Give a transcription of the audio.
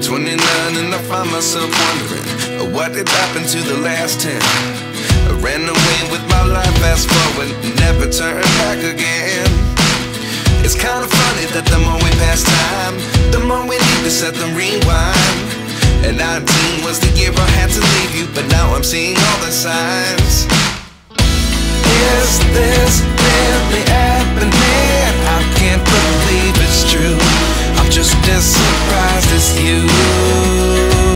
29 and I find myself wondering what did happen to the last 10. I ran away with my life, fast forward, never turn back again. It's kind of funny that the more we pass time, the more we need to set the rewind. And 19 was the year I had to leave you, but now I'm seeing all the signs. Is this really happening? I can't believe it's true. I'm just as surprised as you.